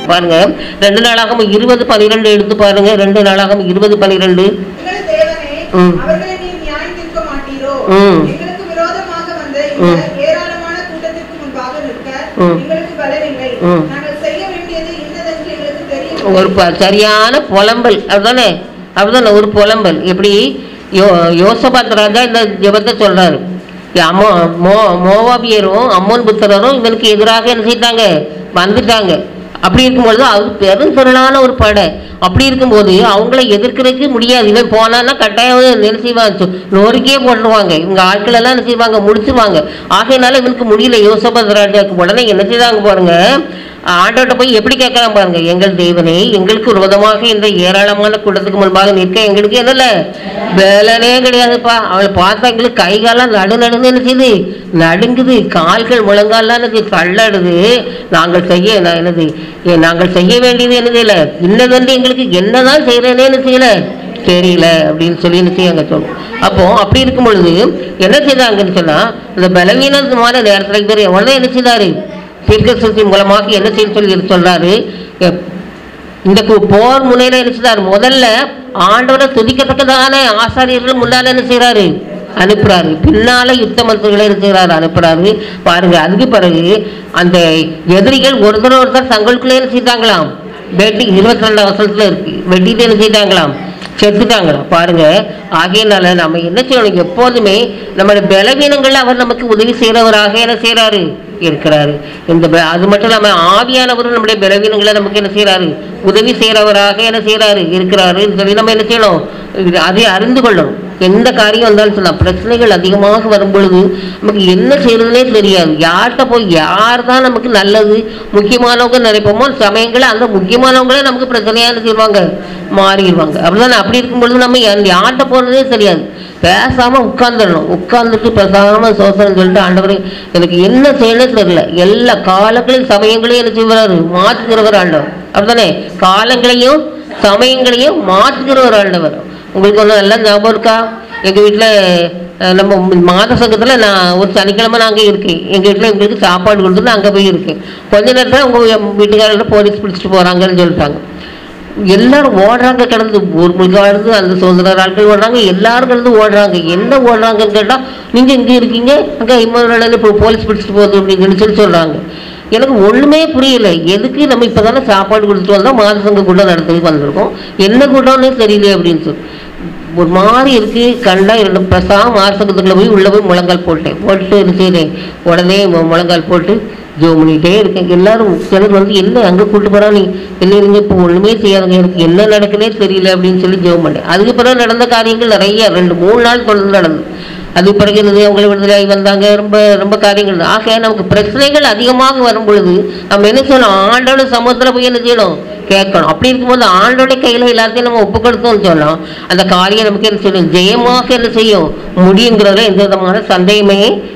பாருங்க 2 நாளாகமம் 20:12 எடுத்து பாருங்க. 2 நாளாகமம் 20:12. ஒரு சரியான புலம்பல். அதுதானே அதுதானே ஒரு புலம்பல். எப்படி யோசபாத் ராஜா இந்த ஜெபத்தை சொல்றாரு. மோவாபியரும் அம்மோன் புத்திரரும் இவனுக்கு எதிராக என்ன செய்தாங்க, வந்துட்டாங்க. அப்படி இருக்கும்பொழுது அது பெரும் திரளான ஒரு படை. அப்படி இருக்கும்போது அவங்கள எதிர்க்கிறதுக்கு முடியாது. இவன் போனான்னா கட்டாயம் என்ன செய்வாங்க, நோருக்கே போட்டுருவாங்க. இவங்க ஆட்கள் எல்லாம் என்ன செய்வாங்க, முடிச்சுருவாங்க. ஆகையினால இவனுக்கு முடியல. யோசபாத் ராஜாவுக்கு உடனே என்ன செய்தாங்க பாருங்க, ஆண்டவர்கிட்ட போய் எப்படி கேட்கலாம் பாருங்க. எங்கள் தேவனே, எங்களுக்கு விரோதமாக இந்த ஏராளமான கூட்டத்துக்கு முன்பாக நிற்க எங்களுக்கு என்னல வேலனே கிடையாதுப்பா. அவளை பார்த்தா எங்களுக்கு கைகாலாம் நடுன்னு என்ன செய்யுது, நடுங்குது. கால்கள் முழங்கால்லாம் எனக்கு தள்ளாடுது. நாங்கள் செய்ய வேண்டியது என்னது இல்லை, இன்னதென்று எங்களுக்கு என்னதான் செய்யறேன்னு என்ன செய்யல தெரியல அப்படின்னு சொல்லி என்ன செய்ய அங்கே சொல்லுவோம். அப்போ அப்படி இருக்கும் பொழுது என்ன செய்தாங்கன்னு சொன்னா, இந்த பலவீனமான நேரத்தில் இவர் எவ்வளோ என்ன செய்தாரு, தீர்க்கதரிசி மூலமாக என்ன செய்ய சொல்லி சொல்றாரு. இந்த போர் முனையில என்ன செய்தார், முதல்ல ஆண்டவரை துதிக்கத்தக்கதான ஆசாரியர்கள் முன்னால என்ன செய்யறாரு, அனுப்புறாரு. பின்னால யுத்த மந்திரிகளை என்ன செய்யறாரு, அனுப்புறாரு. பாருங்க, அதுக்கு பிறகு அந்த எதிரிகள் ஒருத்தர் தங்களுக்குள்ளே என்ன செய்தாங்களாம், வெட்டி 22 வருஷத்துல இருக்கு, வெட்டிட்டு என்ன செய்தாங்களாம், செத்துட்டாங்களாம். பாருங்க, ஆகையினால நம்ம என்ன செய்யணும், எப்போதுமே நம்மளுடைய பலவீனங்கள் அவர் நமக்கு உதவி செய்யறவராக என்ன செய்யறாரு இருக்கிறாரு. அது மட்டும் இல்லாம ஆவியானவரும் நம்முடைய பலவீனங்களை நமக்கு என்ன செய்யறாரு, உதவி செய்யறவராக என்ன செய்யறாரு இருக்கிறாரு சொல்லி நம்ம என்ன செய்யணும், அதை அறிந்து கொள்ளணும். எந்த காரியம் வந்தாலும் சொல்லலாம். பிரச்சனைகள் அதிகமாக வரும்பொழுது நமக்கு என்ன செய்யறதுனே தெரியாது. யார்கிட்ட போய் யார் தான் நமக்கு நல்லது முக்கியமானவங்க நினைப்போமோ சமயங்களை அந்த முக்கியமானவங்களே நமக்கு பிரச்சனையான செய்வாங்க, மாறிடுவாங்க. அப்படிதான். அப்படி இருக்கும் பொழுது நம்ம யார்கிட்ட போறதே தெரியாது. பேசாம உட்கார்ந்துடணும். உட்கார்ந்துட்டு பேசாம சோசனம் சொல்லிட்டு, ஆண்டவரே எனக்கு என்ன செய்யணும் தெரியல, எல்லா காலங்களையும் சமயங்களையும் என்ன செய்வாரு, மாற்றுகிறவர் ஆண்டவர். அப்படித்தானே, காலங்களையும் சமயங்களையும் மாற்றுகிறவர் ஆண்டவர். உங்களுக்கு ஒன்றும் நல்லா ஞாபகம் இருக்கா, எங்கள் வீட்டில் நம்ம மாத சங்கத்தில் நான் ஒரு சனிக்கிழமை நான் அங்கே இருக்கேன். எங்கள் வீட்டில் எங்களுக்கு சாப்பாடு கொடுத்துட்டு அங்கே போய் இருக்கேன். கொஞ்ச நேரத்தில் உங்கள் வீட்டுக்காரர்கிட்ட போலீஸ் பிடிச்சிட்டு போகிறாங்கன்னு சொல்லிட்டாங்க. எல்லாரும் ஓடுறாங்க, கிடந்து ஒரு முழுக்காடு அந்த சுதந்திர ஆட்கள் ஓடுறாங்க, எல்லாரும் கிடந்து ஓடுறாங்க. என்ன ஓடுறாங்கன்னு கேட்டால், நீங்கள் இங்கே இருக்கீங்க, அங்கே இன்னொரு இப்போ போலீஸ் பிடிச்சிட்டு போகுது அப்படின்னு சொல்லி சொல்கிறாங்க. எனக்கு ஒன்றுமே புரியல. எதுக்கு நம்ம இப்போ தானே சாப்பாடு கொடுத்துட்டு வந்தோம், மாத சங்க கூட்டம் நடத்துக்கு வந்திருக்கோம், என்ன கூட்டம்னே தெரியல அப்படின்னு சொல்லி ஒரு மாதிரி இருக்குது. கண்டா 2 பிரசாதம் மாசத்துக்குள்ளே போய் உள்ளே போய் முழங்கால் போட்டுட்டு இருக்கிறேன். உடனே முழங்கால் போட்டு ஜோம் பண்ணிகிட்டே இருக்கேன். எல்லாரும் சிலர் வந்து என்ன அங்கே கூப்பிட்டு போகிறா, நீ என்ன இருங்க, இப்போ ஒன்றுமே செய்யாதுங்க, எனக்கு என்ன நடக்குன்னே தெரியல அப்படின்னு சொல்லி ஜோம் பண்ணேன். அதுக்கு பிறகு நடந்த காரியங்கள் நிறைய 2-3 நாள் தொடர்ந்து நடந்தது. அதுக்கு பிறகு என்னது, அவங்களை விடுதலை வந்தாங்க, ரொம்ப ரொம்ப காரியங்கள். ஆக நமக்கு பிரச்சனைகள் அதிகமாக வரும் பொழுது நம்ம என்ன செய்யணும், ஆண்டோட சமூகத்தில் போய் என்ன செய்யணும், கேட்கணும். அப்படி இருக்கும்போது ஆண்டோட கையில் எல்லாத்தையும் நம்ம ஒப்பு கொடுத்தோம்னு சொன்னோம், அந்த காரியம் நமக்கு என்ன செய்யணும், ஜெயமாக என்ன செய்யும் முடியுங்கிறதுல எந்த விதமான சந்தேகமே